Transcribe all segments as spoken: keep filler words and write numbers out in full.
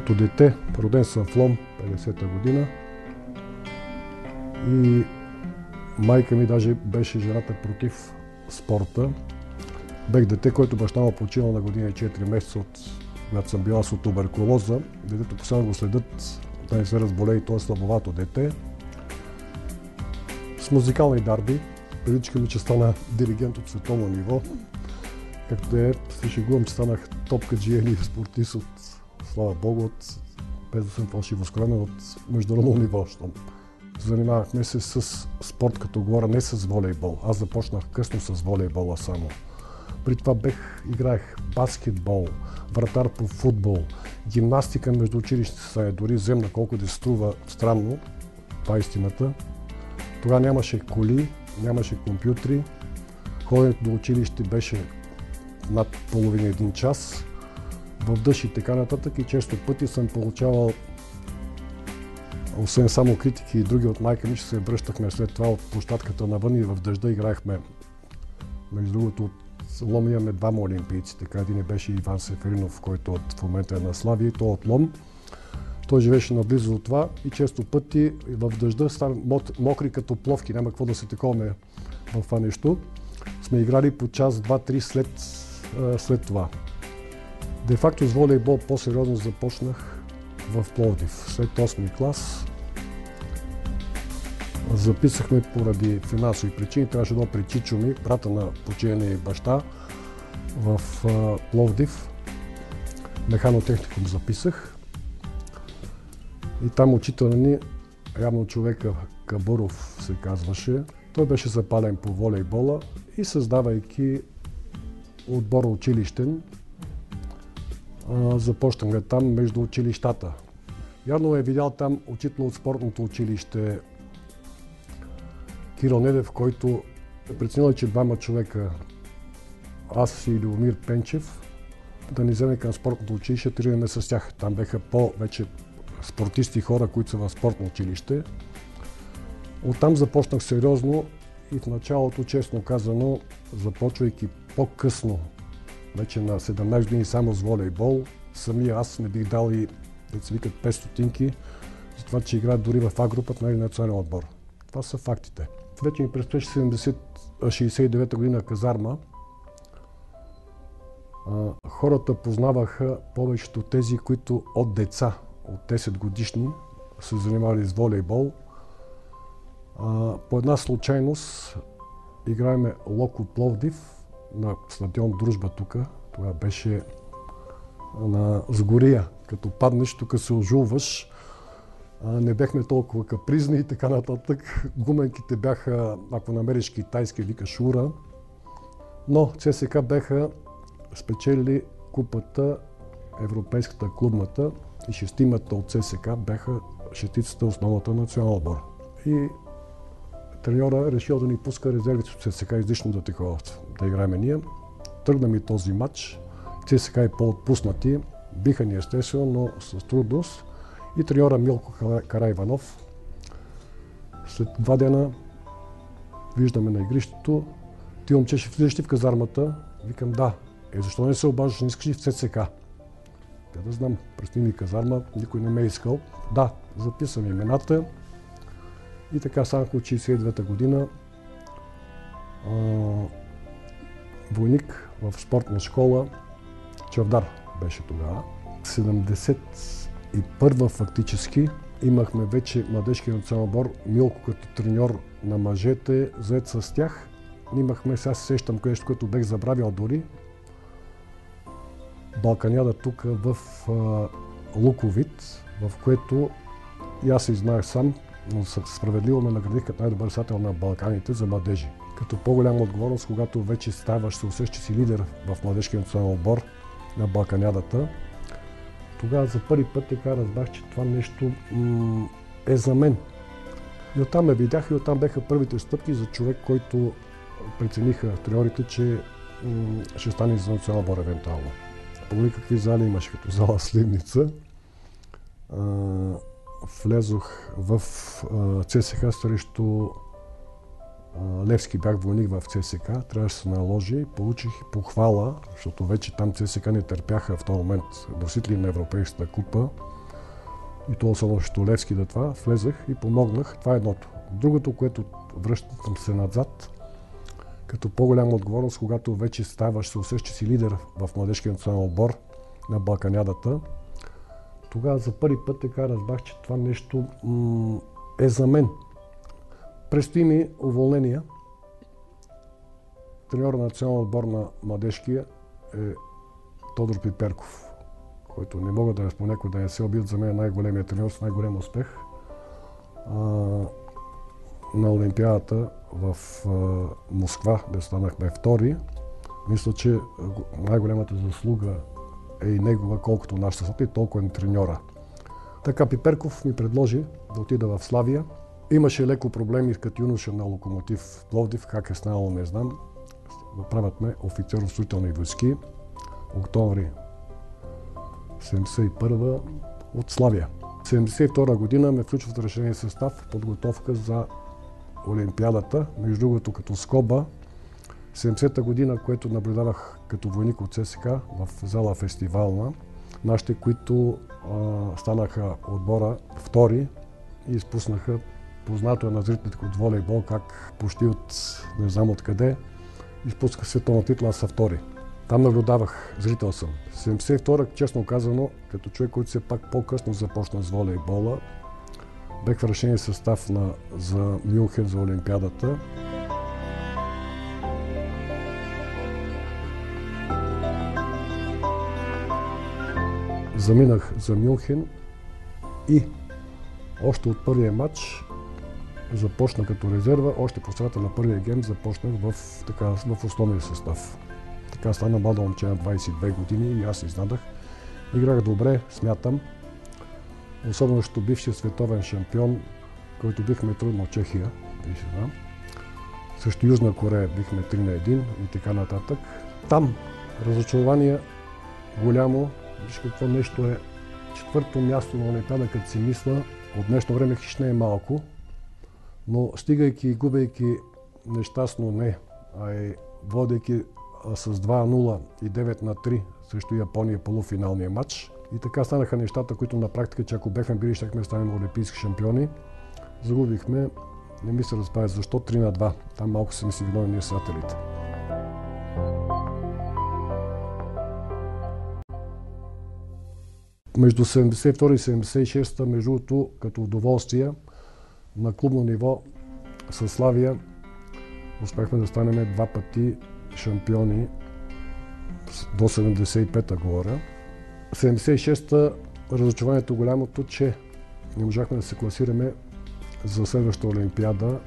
Като дете, роден съм в Лом, петдесета година, и майка ми даже беше жената против спорта. Бех дете, който баща му починал на година и четири месеца, от когато съм била с туберкулоза. Детето постоянно го следят да не се разболее, и то е слабовато дете. С музикални дарби. Приличка ми, че стана диригент от световно ниво. Както е, се шегувам, че станах топкаджия или спортист от, слава Богу, от, без да съм фалшиво скромен, от международно ниво. Занимавахме се с спорт, като говоря, не с волейбол. Аз започнах късно с волейбола само. При това бех, играех баскетбол, вратар по футбол, гимнастика между училищните са, дори земна, колко да струва странно, това е истината. Тогава нямаше коли, нямаше компютри, ходенето до училище беше над половина един час, в дъжд и така нататък, и често пъти съм получавал, освен само критики и други от майка ми, че се връщахме след това от площадката навън и в дъжда играехме. Между другото, от Лом имаме двама олимпийци, така един беше Иван Сеферинов, който от, в момента е на Славия, и той от Лом. Той живеше наблизо от това и често пъти в дъжда ставаме мокри като пловки, няма какво да се таковаме в това нещо. Сме играли по час, два, три след, след това. Де факто с волейбол по-сериозно започнах в Пловдив. След осми клас записахме поради финансови причини, трябваше да при Чичо ми, брата на починения баща, в Пловдив. Механотехникум записах. И там учителя ни, явно човека Кабуров се казваше, той беше запален по волейбола и създавайки отбор училищен, започнахме там между училищата. Явно е видял там учител от спортното училище Кирил Недев, който е преценил, че двама човека, аз и Любомир Пенчев, да ни вземе към спортното училище, тръгнем с тях. Там беха по-вече спортисти, хора, които са в спортно училище. Оттам започнах сериозно и в началото, честно казано, започвайки по-късно, вече на седемнайсет години само с волейбол, самия аз не бих дал и, да се викат, пет стотинки, за това, че играят дори в А-групата на национален отбор. Това са фактите. Вече ми предстоеше шейсет и девета година казарма. Хората познаваха повечето тези, които от деца, от десет годишни, се занимавали с волейбол. По една случайност играеме Локо Пловдив на стадион Дружба тук. Това беше на Сгория. Като паднеш, тук се ожулваш. Не бяхме толкова капризни и така нататък. Гуменките бяха, ако намериш китайски, викаш ура. Но ЦСКА бяха спечелили купата, европейската клубната, и шестимата от ЦСКА бяха шестицата основната национална отбор. И треньора решил да ни пуска резервите от ЦСКА излишно да такова, да играем ние. Тръгна ми този матч. ЦСКА е по-отпуснати. Биха ни естествено, но с трудност. И треньора Милко Караиванов. След два дена виждаме на игрището. Ти, момче, ще влизаш ли в казармата? Викам, да. Е, защо не се обаждаш, не искаш ли в ЦСКА? Те да знам, пресни ми казарма, никой не ме е искал. Да, записвам имената. И така станах от шейсет и девета година. А, войник в спортна школа. Чавдар беше тогава. седемдесет и първа фактически имахме вече младежки национален отбор. Милко като треньор на мъжете, заед с тях. Имахме, сега се сещам нещо, което бех забравял дори. Балканяда тук в а, Луковит, в което и аз се знаех сам, но справедливо ме наградих като най-добър състезател на Балканите за младежи. Като по-голяма отговорност, когато вече ставаш, се усещаш си лидер в младежкия национален отбор на Балканядата, тогава за първи път така разбрах, че това нещо е за мен. И оттам ме видях и оттам бяха първите стъпки за човек, който прецениха треньорите, че ще стане за национален отбор евентуално. Помни какви зали имаше, като зала Сливница. Влезох в ЦСКА срещу Левски, бях войник в ЦСКА, трябваше да се наложи. Получих похвала, защото вече там ЦСКА не търпяха в този момент носители на Европейската купа. и то особено Штолевски да това, влезах и помогнах. Това е едното. Другото, което връщам се назад, като по-голяма отговорност, когато вече ставаш, се усещаш, че си лидер в младежкия национален отбор на Балканядата, тогава за първи път така разбрах, че това нещо м- е за мен. Предстои ми уволнение. Треньор на националния отбор на младежкия е Тодор Пиперков, който не мога да спомня някой да не се обидят, за мен е най-големият треньор с най-голям успех. А, на Олимпиадата в а, Москва, да станахме втори. Мисля, че най-голямата заслуга е и негова, колкото нашата съдба, и толкова е треньора. Така Пиперков ми предложи да отида в Славия. Имаше леко проблеми като юноша на Локомотив Пловдив, как е станало не знам. Правят ме офицер в строителни войски. Октомври седемдесет и първа от Славия. седемдесет и втора година ме включва в решение състав подготовка за Олимпиадата. Между другото, като скоба, седемдесета година, което наблюдавах като войник от ССК в зала фестивална, нашите, които а, станаха отбора втори и изпуснаха, познато е на зрителите от волейбол, как почти от не знам откъде изпуска световна титла, са втори. Там наблюдавах, зрител съм. седемдесет и втора, честно казано, като човек, който все пак по-късно започна с волейбола, бех в решение състав на, за Мюнхен, за Олимпиадата. Заминах за Мюнхен и още от първия матч започна като резерва, още по средата на първия гейм започнах в, така, в основния състав. Така стана млада момче на двадесет и две години и аз изнадах. Играх добре, смятам. Особено, защото бившия световен шампион, който бихме трудно Чехия, да. Също Южна Корея бихме три на един и така нататък. Там разочарование голямо. Виж какво нещо е четвърто място на Олимпиада, като си мисля. От днешно време хищ не е малко, но стигайки и губейки нещастно не, а и водейки с два нула и девет на три срещу Япония полуфиналния матч. И така станаха нещата, които на практика, че ако бехме били, щяхме да станем олимпийски шампиони. Загубихме, не ми се разбавя защо, три на два. Там малко са ми си виновни ние сателите. Между седемдесет и втора и седемдесет и шеста, между другото, като удоволствие, на клубно ниво със Славия успяхме да станем два пъти шампиони до седемдесет и пета говоря. седемдесет и шеста разочарованието голямото, че не можахме да се класираме за следващата Олимпиада,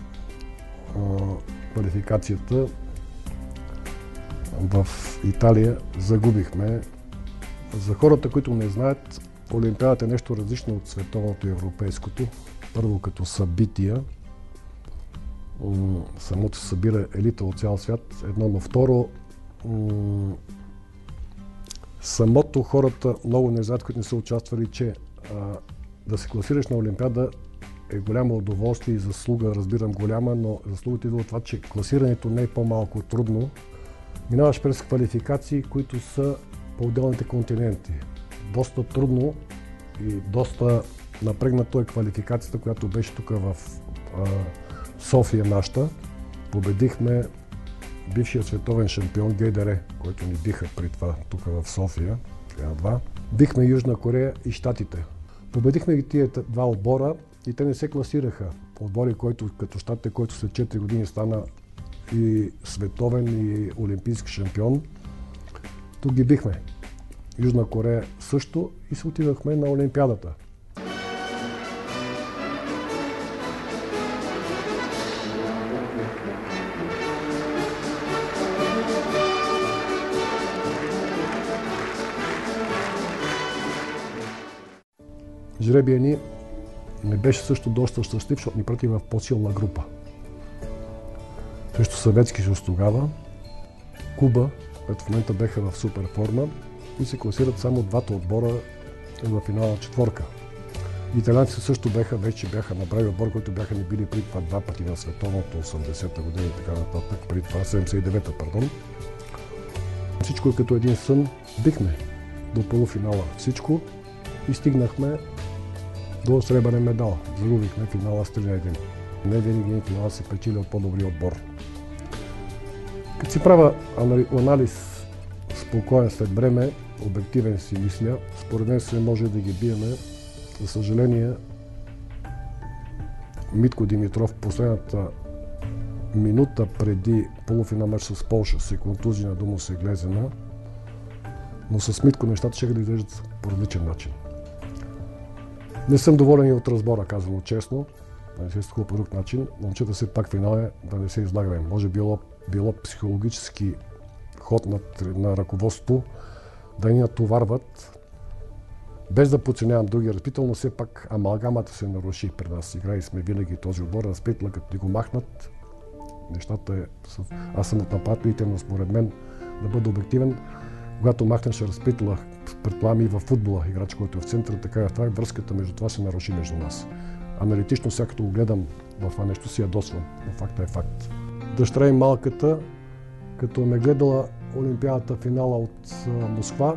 квалификацията в Италия загубихме. За хората, които не знаят, Олимпиадата е нещо различно от световното и европейското. Първо като събития, самото събира елита от цял свят, едно, но второ, самото хората много не знаят, които не са участвали, че а, да се класираш на Олимпиада е голямо удоволствие и заслуга, разбирам голяма, но заслугата идва от това, че класирането не е по-малко трудно. Минаваш през квалификации, които са по отделните континенти. Доста трудно и доста напрегнато е квалификацията, която беше тук в а, София нашата. Победихме бившия световен шампион ГДР, който ни биха при това тук в София. два. Бихме Южна Корея и Щатите. Победихме ги тия два отбора и те не се класираха. Отбори, който като Щатите, който след четири години стана и световен и олимпийски шампион. Тук ги бихме. Южна Корея също и се отидахме на Олимпиадата. Жребия ни не беше също доста щастлив, защото ни прати в по-силна група. Също Съветски съюз тогава, Куба, които в момента беха в супер форма и се класират само двата отбора в финална четворка. Италианците също беха, вече бяха направили отбор, който бяха ни били при това два пъти на световното, осемдесета година и така нататък, при това седемдесет и девета, пардон. Всичко е като един сън, бихме до полуфинала всичко и стигнахме до сребърен медал. Загубихме финала с три на едно. Не винаги финала се печели от по-добрия отбор. Като си правя анализ спокоен след време, обективен си мисля, според мен се може да ги биеме. За съжаление, Митко Димитров последната минута преди полуфинал матч с Полша се контузи на Думо се Глезена, но с Митко нещата ще да изглеждат по различен начин. Не съм доволен и от разбора, казано честно, да не се стъква по друг начин. Момчета все пак финал е да не се излагаме. Може било, било психологически ход на, на ръководство да ни натоварват, без да подценявам други разпител, но все пак амалгамата се наруши при нас. Играли сме винаги този отбор, разпитла, като ни го махнат. Нещата е... Аз съм от нападателите, но според мен, да бъда обективен, когато махнеш разпитла, предполагам и във футбола, играч, който е в центъра, така и това, връзката между това се наруши между нас. Аналитично, сега като го гледам в това нещо, си ядосвам, но факта е факт. Дъщеря и малката, като ме гледала Олимпиадата финала от Москва,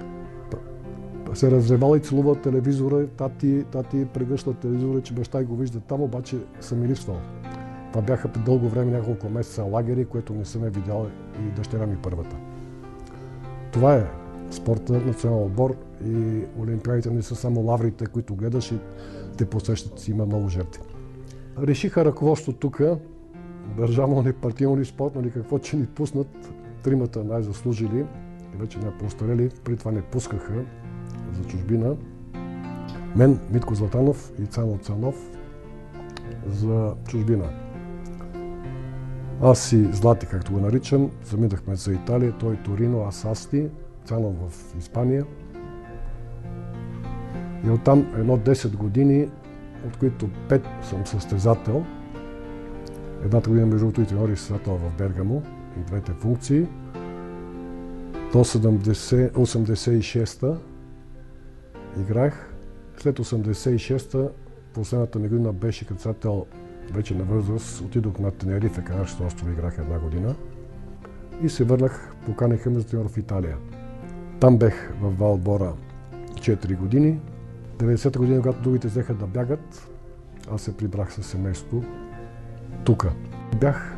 се разревала и целува телевизора, тати, тати прегръща телевизора, че баща го вижда там, обаче съм ми липсвал. Това бяха при дълго време, няколко месеца лагери, което не съм е видял и дъщеря ми първата. Това е спорта, национален отбор и олимпиадите не са само лаврите, които гледаш и те посещат, си има много жертви. Решиха ръководството тук, държавно ли, партийно ли, спортно ли, какво, че ни пуснат тримата най-заслужили и вече не постарели, при това не пускаха за чужбина. Мен, Митко Златанов и Цано Цанов за чужбина. Аз и Злати, както го наричам, заминахме за Италия, той Торино, аз Асти, Цанов в Испания. И оттам едно десет години, от които пет съм състезател. Едната година между другото и треньор и състезател в Бергамо, и двете функции. До осемдесет и шеста играх. След осемдесет и шеста последната ми година беше като състезател вече на възраст. Отидох на Тенерифе, Канарските острови, играх една година. И се върнах, поканиха ме за треньор в Италия. Там бех в два отбора четири години. деветдесета година, когато другите взеха да бягат, аз се прибрах със семейство тука. Бях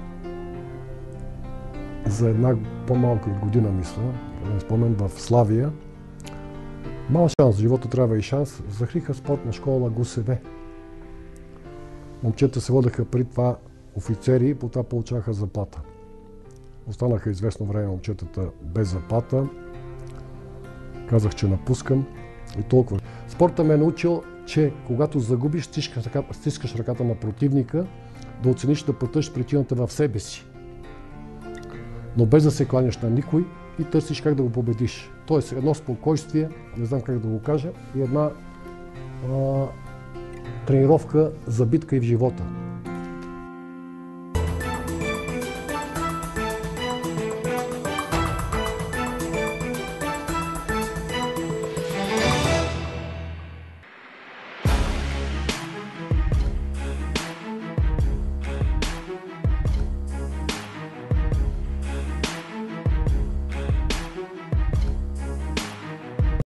за една по-малка от година, мисля, да не спомен, в Славия. Мал шанс, живота трябва и шанс. Закриха спортна школа ГУСВ. Момчета се водеха при това офицери и по това получаваха заплата. Останаха известно време момчетата без заплата. Казах, че напускам и толкова. Спорта ме е научил, че когато загубиш, стискаш ръката, стискаш ръката на противника, да оцениш, да потърсиш причината в себе си. Но без да се кланяш на никой и търсиш как да го победиш. Тоест едно спокойствие, не знам как да го кажа, и една а, тренировка за битка и в живота.